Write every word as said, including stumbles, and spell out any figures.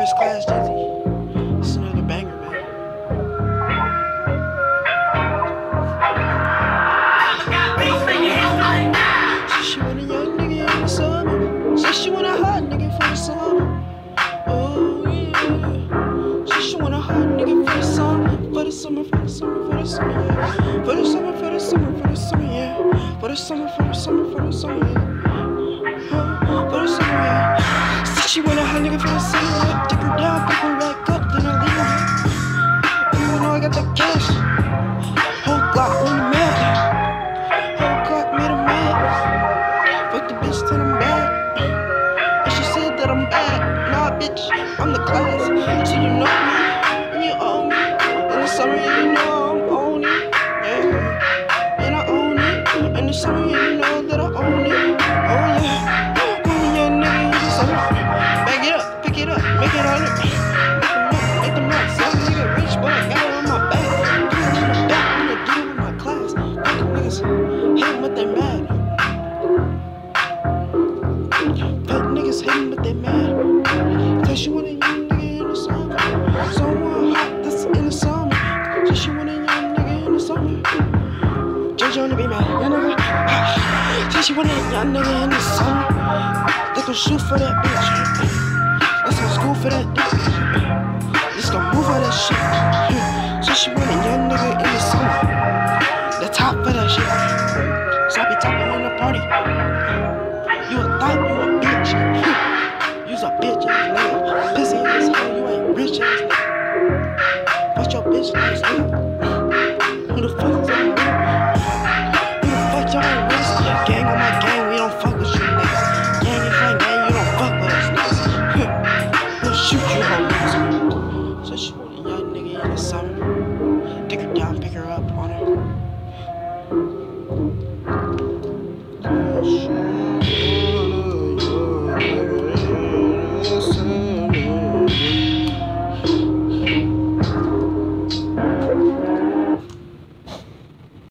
First Class Jizzy. It's another banger, man. Said she want a young nigga in the summer. Said she want a hot nigga for the summer. Oh yeah. Said she want a hot nigga for the summer, for the summer, for the summer, for the summer, yeah. For the summer, for the summer, for the summer, yeah. For the summer, for the summer, for the summer, yeah. Huh, for the summer, yeah. Said she want a hot nigga for the summer. Take her down, pick her back up, then I leave her. You know I got that cash. Whole Glock on the map. Whole Glock made her mad. Fuck the bitch till I'm bad. And she said that I'm bad. Nah, bitch, I'm the class. So you know me, and you own me. In the summer, yeah, you know I'm on it. Yeah, and I own it. In the summer, yeah, you know that I own it. Oh yeah, I'm a young nigga in the summer. Back it up, pick it up, make it on it. Make them nuts, make them nuts. Young nigga rich, but I got it on my back. Put it in the back, I'm gonna do it with my class. Fuck them niggas, hate but they mad. Fuck niggas hating but they mad. Cause she want a young nigga in the summer. Someone hot that's in the summer. Cause she want a young nigga in the summer. J J wanna be mad, young nigga. Cause she want a young nigga in the summer. Let's go shoot for that bitch. Let's go school for that bitch. Let's go move for that shit. So she want a young nigga in the summer. The top for that shit. So I be topping in the party. You a thought you a bitch. You's a bitch ass nigga. Pissy ass hoe, you ain't rich ass nigga. What's your bitch ass nigga? Who the fuck is that nigga? Who the fuck y'all ain't rich? Gang on my gang, we don't fuck with you niggas. Gang is my gang, you don't fuck with us niggas. We'll shoot you hoe niggas. So she want a young nigga in the summer. Take her down, pick her up on her.